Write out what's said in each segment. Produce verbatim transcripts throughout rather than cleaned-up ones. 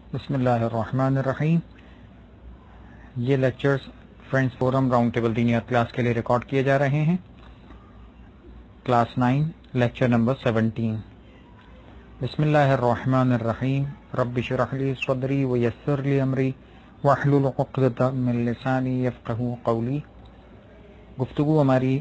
بسم اللہ الرحمن الرحیم۔ یہ lectures friends forum round table دینیات کلاس کے لیے ریکارڈ کیے جا رہے ہیں۔ Class nine lecture number seventeen. بسم اللہ الرحمن الرحیم۔ رب اشرح لی صدری ویسر لی امری واحلل عقدۃ من لسانی یفقہوا قولی۔ گفتگو ہماری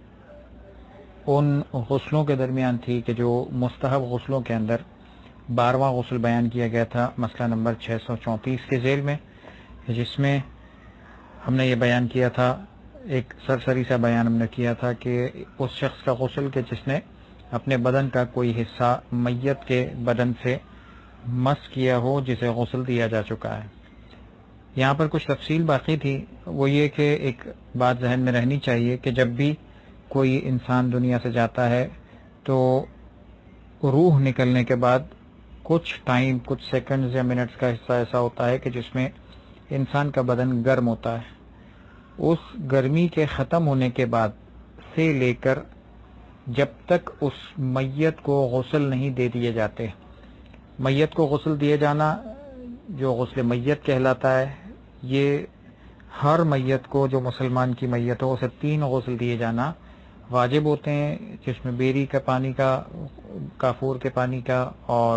ان غسلوں کے درمیان تھی کہ جو مستحب غسلوں کے اندر بارہواں غسل بیان کیا گیا تھا، مسئلہ نمبر چھ سو چونتیس کے ذیل میں، جس میں ہم نے یہ بیان کیا تھا، ایک سرسری سا بیان ہم نے کیا تھا کہ اس شخص کا غسل کہ جس نے اپنے بدن کا کوئی حصہ میت کے بدن سے مس کیا ہو، جسے غسل دیا جا چکا ہے۔ یہاں پر کچھ تفصیل باقی تھی، وہ یہ کہ ایک بات ذہن میں رہنی چاہیے کہ جب بھی کوئی انسان دنیا سے جاتا ہے تو روح نکلنے کے بعد کچھ ٹائم، کچھ سیکنڈز یا منٹس کا حصہ ایسا ہوتا ہے کہ جس میں انسان کا بدن گرم ہوتا ہے۔ اس گرمی کے ختم ہونے کے بعد سے لے کر جب تک اس میت کو غسل نہیں دے دیے جاتے، میت کو غسل دیے جانا جو غسل میت کہلاتا ہے، یہ ہر میت کو، جو مسلمان کی میت ہو، اسے تین غسل دیے جانا واجب ہوتے ہیں، جس میں بیری کا پانی کا، کافور کے پانی کا اور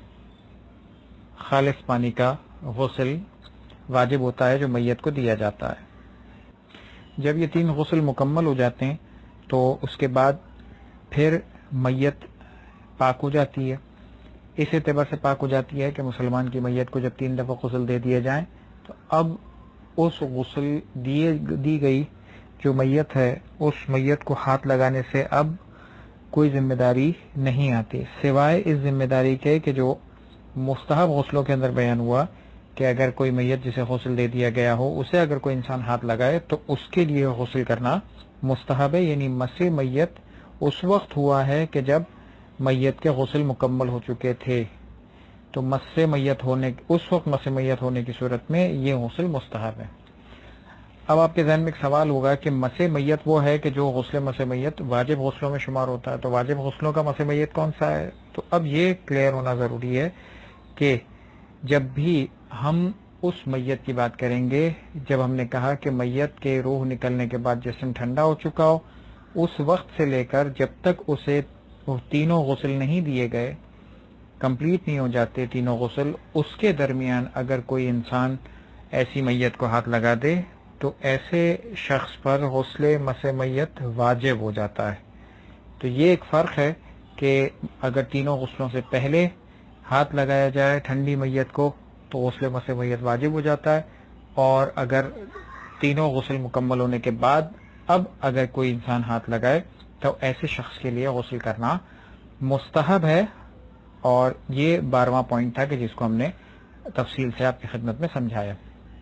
خالص پانی کا غسل واجب ہوتا ہے جو میت کو دیا جاتا ہے۔ جب یہ تین غسل مکمل ہو جاتے ہیں تو اس کے بعد پھر میت پاک ہو جاتی ہے۔ اس اعتبار سے پاک ہو جاتی ہے کہ مسلمان کی میت کو جب تین دفعہ غسل دے دیے جائیں تو اب اس غسل دیے دی گئی جو میت ہے، اس میت کو ہاتھ لگانے سے اب کوئی ذمہ داری نہیں آتی، سوائے اس ذمہ داری کے کہ جو مستحب غسلوں کے اندر بیان ہوا کہ اگر کوئی میت جسے غسل دے دیا گیا ہو، اسے اگر کوئی انسان ہاتھ لگائے تو اس کے لیے غسل کرنا مستحب ہے، یعنی مس میت اس وقت ہوا ہے کہ جب میت کے غسل مکمل ہو چکے تھے، تو مس میت ہونے اس وقت مس میت ہونے کی صورت میں یہ غسل مستحب ہے۔ اب آپ کے ذہن میں ایک سوال ہوگا کہ مس میت وہ ہے کہ جو غسل مس میت واجب غسلوں میں شمار ہوتا ہے، تو واجب غسلوں کا مس میت کون سا ہے؟ تو اب یہ کلیئر ہونا ضروری ہے کہ جب بھی ہم اس میت کی بات کریں گے، جب ہم نے کہا کہ میت کے روح نکلنے کے بعد جسم ٹھنڈا ہو چکا ہو، اس وقت سے لے کر جب تک اسے تینوں غسل نہیں دیے گئے، کمپلیٹ نہیں ہو جاتے تینوں غسل، اس کے درمیان اگر کوئی انسان ایسی میت کو ہاتھ لگا دے تو ایسے شخص پر غسل مس میت واجب ہو جاتا ہے۔ تو یہ ایک فرق ہے کہ اگر تینوں غسلوں سے پہلے ہاتھ لگایا جائے ٹھنڈی میت کو تو غسل مس میت واجب ہو جاتا ہے، اور اگر تینوں غسل مکمل ہونے کے بعد اب اگر کوئی انسان ہاتھ لگائے تو ایسے شخص کے لیے غسل کرنا مستحب ہے۔ اور یہ بارہواں پوائنٹ تھا کہ جس کو ہم نے تفصیل سے آپ کی خدمت میں سمجھایا۔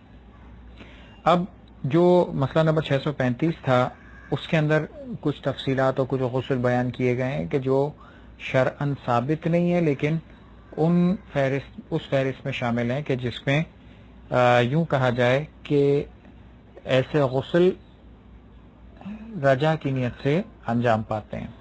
اب جو مسئلہ نمبر چھ سو پینتیس تھا، اس کے اندر کچھ تفصیلات اور کچھ غسل بیان کیے گئے ہیں کہ جو شرعاً ثابت نہیں ہے، لیکن ان فہرست اس فہرست میں شامل ہیں کہ جس میں یوں کہا جائے کہ ایسے غسل رجا کی نیت سے انجام پاتے ہیں۔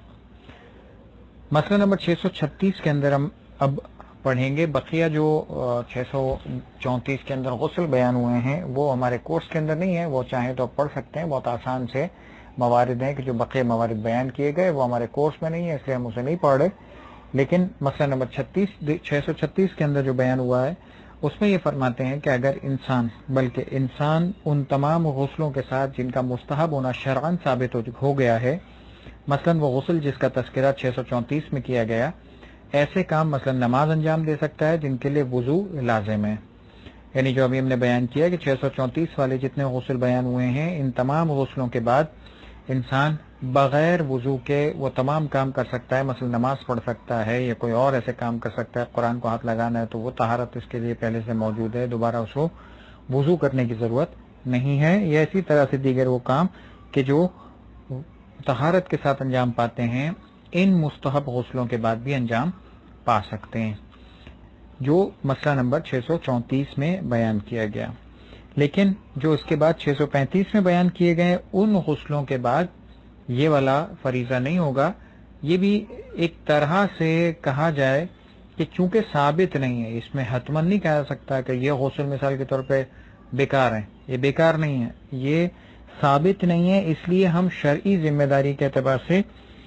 مسئلہ نمبر چھ سو چھتیس کے اندر ہم اب پڑھیں گے، بقیہ جو چھ سو چونتیس کے اندر غسل بیان ہوئے ہیں وہ ہمارے کورس کے اندر نہیں ہے، وہ چاہیں تو پڑھ سکتے ہیں، بہت آسان سے موارد ہیں کہ جو بقیہ موارد بیان کیے گئے وہ ہمارے کورس میں نہیں ہے، اس لیے ہم اسے نہیں پڑھ رہے۔ لیکن مسئلہ نمبر چھتیس چھ سو چھتیس کے اندر جو بیان ہوا ہے اس میں یہ فرماتے ہیں کہ اگر انسان بلکہ انسان ان تمام غسلوں کے ساتھ جن کا مستحب ہونا شرعاً ثابت ہو گیا ہے، مثلاً وہ غسل جس کا تذکرہ چھ سو چونتیس میں کیا گیا، ایسے کام مثلاً نماز انجام دے سکتا ہے جن کے لیے وضو لازم ہے، یعنی جو ابھی ہم نے بیان کیا کہ چھ سو چونتیس والے جتنے غسل بیان ہوئے ہیں، ان تمام غسلوں کے بعد انسان بغیر وضو کے وہ تمام کام کر سکتا ہے، مثلا نماز پڑھ سکتا ہے یا کوئی اور ایسے کام کر سکتا ہے، قرآن کو ہاتھ لگانا ہے تو وہ طہارت اس کے لیے پہلے سے موجود ہے، دوبارہ اس کو وضو کرنے کی ضرورت نہیں ہے، یا اسی طرح سے دیگر وہ کام کہ جو طہارت کے ساتھ انجام پاتے ہیں ان مستحب غسلوں کے بعد بھی انجام پا سکتے ہیں، جو مسئلہ نمبر چھ سو چونتیس میں بیان کیا گیا۔ لیکن جو اس کے بعد چھ سو پینتیس میں بیان کیے گئے ان غسلوں کے بعد یہ والا فریضہ نہیں ہوگا، یہ بھی ایک طرح سے کہا جائے کہ چونکہ ثابت نہیں ہے، اس میں حتماً نہیں کہا جا سکتا کہ یہ غسل مثال کے طور پہ بیکار ہیں، یہ بیکار نہیں ہے، یہ ثابت نہیں ہے، اس لیے ہم شرعی ذمہ داری کے اعتبار سے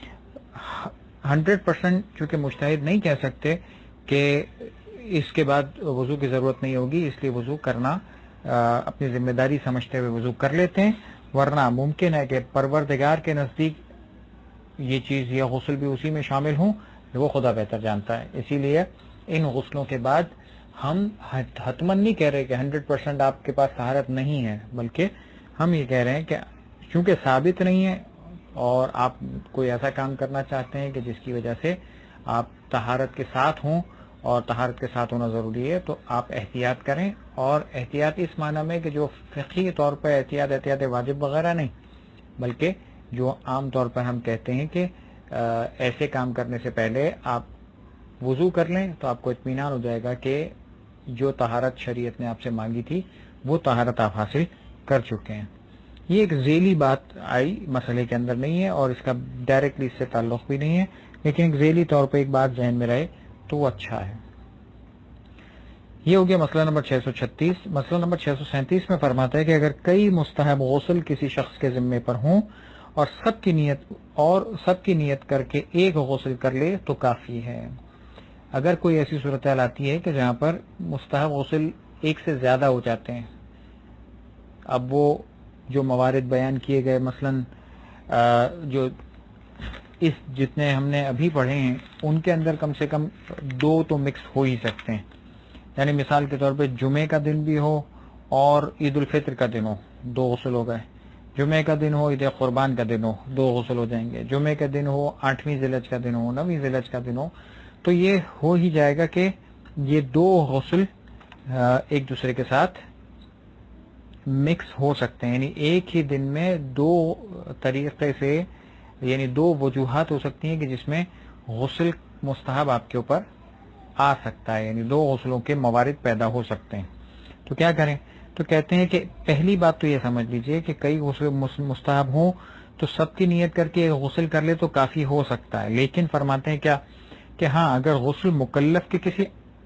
ہنڈریڈ پرسینٹ چونکہ مجتہد نہیں کہہ سکتے کہ اس کے بعد وضو کی ضرورت نہیں ہوگی، اس لیے وضو کرنا اپنی ذمہ داری سمجھتے ہوئے وضو کر لیتے ہیں، ورنہ ممکن ہے کہ پروردگار کے نزدیک یہ چیز یا غسل بھی اسی میں شامل ہوں، وہ خدا بہتر جانتا ہے۔ اسی لیے ان غسلوں کے بعد ہم حتماً نہیں کہہ رہے کہ ہنڈریڈ پرسینٹ آپ کے پاس طہارت نہیں ہے، بلکہ ہم یہ کہہ رہے ہیں کہ چونکہ ثابت نہیں ہے اور آپ کوئی ایسا کام کرنا چاہتے ہیں کہ جس کی وجہ سے آپ طہارت کے ساتھ ہوں، اور طہارت کے ساتھ ہونا ضروری ہے، تو آپ احتیاط کریں، اور احتیاط اس معنی میں کہ جو فقہی طور پر احتیاط احتیاط واجب وغیرہ نہیں، بلکہ جو عام طور پر ہم کہتے ہیں کہ ایسے کام کرنے سے پہلے آپ وضو کر لیں تو آپ کو اطمینان ہو جائے گا کہ جو طہارت شریعت نے آپ سے مانگی تھی وہ طہارت آپ حاصل کر چکے ہیں۔ یہ ایک ذیلی بات آئی، مسئلے کے اندر نہیں ہے اور اس کا ڈائریکٹلی اس سے تعلق بھی نہیں ہے، لیکن ایک ذیلی طور پہ ایک بات ذہن میں رہے تو وہ اچھا ہے۔ یہ ہو گیا مسئلہ نمبر چھ سو چھتیس۔ مسئلہ نمبر چھ سو سینتیس میں فرماتا ہے کہ اگر کئی مستحب غسل کسی شخص کے ذمے پر ہوں اور سب کی نیت اور سب کی نیت کر کے ایک غسل کر لے تو کافی ہے۔ اگر کوئی ایسی صورتحال آتی ہے کہ جہاں پر مستحب غسل ایک سے زیادہ ہو جاتے ہیں، اب وہ جو موارد بیان کیے گئے مثلا جو اس جتنے ہم نے ابھی پڑھے ہیں ان کے اندر کم سے کم دو تو مکس ہو ہی سکتے ہیں، یعنی مثال کے طور پہ جمعے کا دن بھی ہو اور عید الفطر کا دن ہو، دو غسل ہو گئے۔ جمعے کا دن ہو، عید قربان کا دن ہو، دو غسل ہو جائیں گے۔ جمعے کا دن ہو، آٹھویں ذی الحج کا دن ہو، نویں ذی الحج کا دن ہو، تو یہ ہو ہی جائے گا کہ یہ دو غسل ایک دوسرے کے ساتھ مکس ہو سکتے ہیں، یعنی ایک ہی دن میں دو طریقے سے، یعنی دو وجوہات ہو سکتی ہیں کہ جس میں غسل مستحب آپ کے اوپر آ سکتا ہے، یعنی دو غسلوں کے موارد پیدا ہو سکتے ہیں۔ تو کیا کریں؟ تو کہتے ہیں کہ پہلی بات تو یہ سمجھ لیجئے کہ کئی غسل مستحب ہوں تو سب کی نیت کر کے غسل کر لے تو کافی ہو سکتا ہے، لیکن فرماتے ہیں کیا کہ ہاں اگر غسل مکلف کے کسی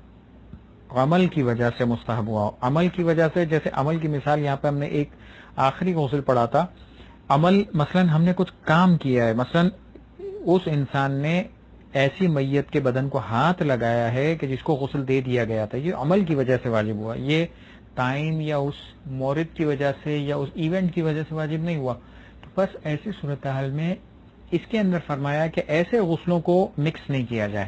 عمل کی وجہ سے مستحب ہوا ہو، عمل کی وجہ سے، جیسے عمل کی مثال یہاں پہ ہم نے ایک آخری غسل پڑھا تھا، عمل مثلا ہم نے کچھ کام کیا ہے، مثلا اس انسان نے ایسی میت کے بدن کو ہاتھ لگایا ہے کہ جس کو غسل دے دیا گیا تھا، یہ عمل کی وجہ سے واجب ہوا، یہ ٹائم یا اس مورد کی وجہ سے یا اس ایونٹ کی وجہ سے واجب نہیں ہوا۔ تو بس ایسی صورتحال میں اس کے اندر فرمایا کہ ایسے غسلوں کو مکس نہیں کیا جائے،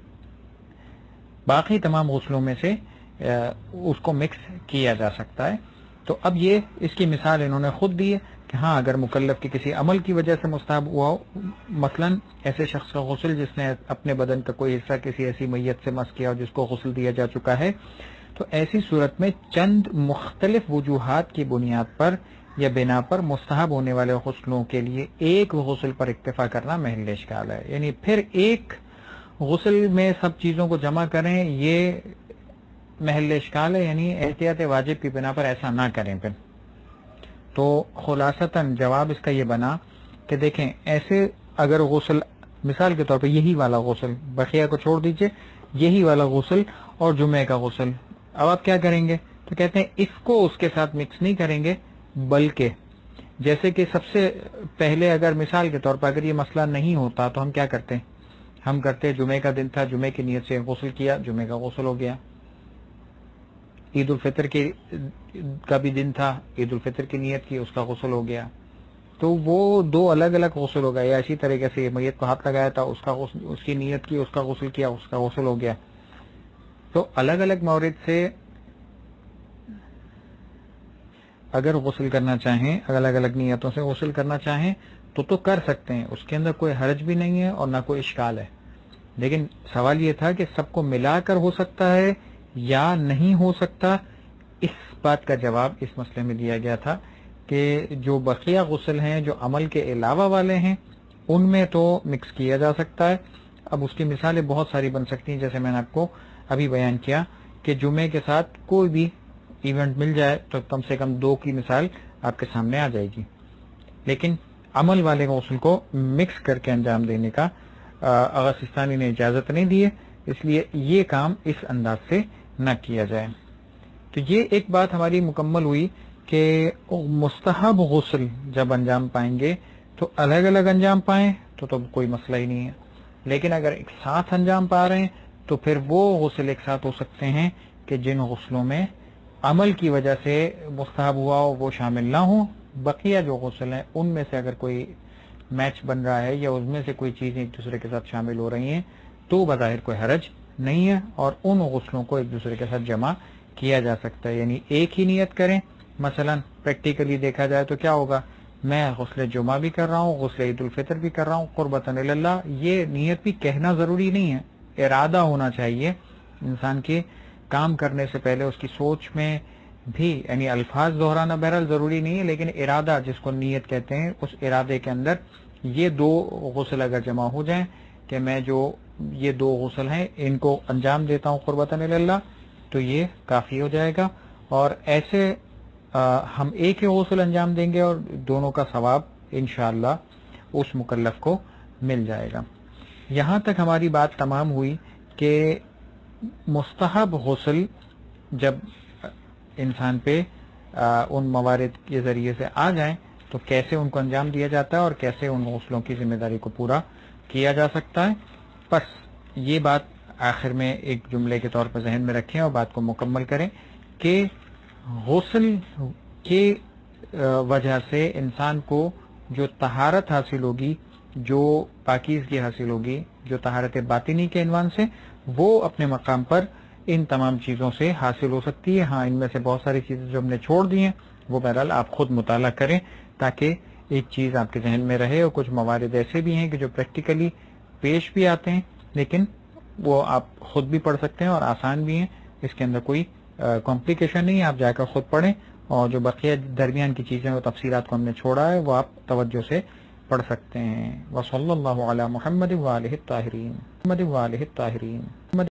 باقی تمام غسلوں میں سے اس کو مکس کیا جا سکتا ہے۔ تو اب یہ اس کی مثال انہوں نے خود دی ہے کہ ہاں اگر مکلف کی کسی عمل کی وجہ سے مستحب ہوا ہو، مثلا ایسے شخص کا غسل جس نے اپنے بدن کا کوئی حصہ کسی ایسی میت سے مس کیا ہو جس کو غسل دیا جا چکا ہے، تو ایسی صورت میں چند مختلف وجوہات کی بنیاد پر یا بنا پر مستحب ہونے والے غسلوں کے لیے ایک غسل پر اکتفا کرنا محل اشکال ہے، یعنی پھر ایک غسل میں سب چیزوں کو جمع کریں، یہ محل اشکال ہے، یعنی احتیاط واجب کی بنا پر ایسا نہ کریں۔ پھر تو خلاصتاً جواب اس کا یہ بنا کہ دیکھیں ایسے اگر غسل مثال کے طور پہ یہی والا غسل، بقیہ کو چھوڑ دیجئے، یہی والا غسل اور جمعے کا غسل، اب آپ کیا کریں گے؟ تو کہتے ہیں اس کو اس کے ساتھ مکس نہیں کریں گے، بلکہ جیسے کہ سب سے پہلے اگر مثال کے طور پر اگر یہ مسئلہ نہیں ہوتا تو ہم کیا کرتے ہیں؟ ہم کرتے جمعے کا دن تھا، جمعے کی نیت سے غسل کیا، جمعے کا غسل ہو گیا۔ عید الفطر کی کا بھی دن تھا، عید الفطر کی نیت کی، اس کا غسل ہو گیا۔ تو وہ دو الگ الگ غسل ہو گئے، یا اسی طریقے سے میت کو ہاتھ لگایا تھا، اس کا غسل، اس کی نیت کی، اس کا غسل کیا، اس کا غسل ہو گیا۔ تو الگ الگ مورد سے اگر غسل کرنا چاہیں، الگ الگ نیتوں سے غسل کرنا چاہیں تو تو کر سکتے ہیں، اس کے اندر کوئی حرج بھی نہیں ہے اور نہ کوئی اشکال ہے، لیکن سوال یہ تھا کہ سب کو ملا کر ہو سکتا ہے یا نہیں ہو سکتا۔ اس بات کا جواب اس مسئلے میں دیا گیا تھا کہ جو بقیہ غسل ہیں جو عمل کے علاوہ والے ہیں ان میں تو مکس کیا جا سکتا ہے۔ اب اس کی مثالیں بہت ساری بن سکتی ہیں، جیسے میں نے آپ کو ابھی بیان کیا کہ جمعے کے ساتھ کوئی بھی ایونٹ مل جائے تو کم سے کم دو کی مثال آپ کے سامنے آ جائے گی، لیکن عمل والے غسل کو مکس کر کے انجام دینے کا آغا سستانی نے اجازت نہیں دی ہے، اس لیے یہ کام اس انداز سے نہ کیا جائے۔ تو یہ ایک بات ہماری مکمل ہوئی کہ مستحب غسل جب انجام پائیں گے تو الگ الگ انجام پائیں تو تو کوئی مسئلہ ہی نہیں ہے، لیکن اگر ایک ساتھ انجام پا رہے ہیں تو پھر وہ غسل ایک ساتھ ہو سکتے ہیں کہ جن غسلوں میں عمل کی وجہ سے مستحب ہوا ہو وہ شامل نہ ہوں، بقیہ جو غسل ہیں ان میں سے اگر کوئی میچ بن رہا ہے یا اس میں سے کوئی چیزیں ایک دوسرے کے ساتھ شامل ہو رہی ہیں تو بظاہر کوئی حرج نہیں ہے، اور ان غسلوں کو ایک دوسرے کے ساتھ جمع کیا جا سکتا ہے، یعنی ایک ہی نیت کریں۔ مثلا پریکٹیکلی دیکھا جائے تو کیا ہوگا، میں غسل جمعہ بھی کر رہا ہوں، غسل عید الفطر بھی کر رہا ہوں قربتاً اللہ، یہ نیت بھی کہنا ضروری نہیں ہے، ارادہ ہونا چاہیے انسان کے کام کرنے سے پہلے، اس کی سوچ میں بھی، یعنی الفاظ دہرانا بہرحال ضروری نہیں ہے، لیکن ارادہ جس کو نیت کہتے ہیں، اس ارادے کے اندر یہ دو غسل اگر جمع ہو جائیں کہ میں جو یہ دو غسل ہیں ان کو انجام دیتا ہوں قربتاً اللہ، تو یہ کافی ہو جائے گا، اور ایسے ہم ایک ہی غسل انجام دیں گے اور دونوں کا ثواب انشاءاللہ اس مکلف کو مل جائے گا۔ یہاں تک ہماری بات تمام ہوئی کہ مستحب غسل جب انسان پہ ان موارد کے ذریعے سے آ جائیں تو کیسے ان کو انجام دیا جاتا ہے اور کیسے ان غسلوں کی ذمہ داری کو پورا کیا جا سکتا ہے۔ بس یہ بات آخر میں ایک جملے کے طور پر ذہن میں رکھیں اور بات کو مکمل کریں کہ غسل کی وجہ سے انسان کو جو طہارت حاصل ہوگی، جو پاکیزگی حاصل ہوگی، جو طہارت باطنی کے عنوان سے، وہ اپنے مقام پر ان تمام چیزوں سے حاصل ہو سکتی ہے۔ ہاں ان میں سے بہت ساری چیزیں جو ہم نے چھوڑ دی ہیں وہ بہرحال آپ خود مطالعہ کریں تاکہ ایک چیز آپ کے ذہن میں رہے، اور کچھ موارد ایسے بھی ہیں کہ جو پریکٹیکلی پیش بھی آتے ہیں لیکن وہ آپ خود بھی پڑھ سکتے ہیں اور آسان بھی ہیں، اس کے اندر کوئی کمپلیکیشن نہیں ہے، آپ جا کر خود پڑھیں، اور جو بقیہ درمیان کی چیزیں اور تفصیلات کو ہم نے چھوڑا ہے وہ آپ توجہ سے پڑھ سکتے ہیں۔ وصلی اللہ علی محمد وآلہ الطاہرین محمد وآلہ الطاہرین۔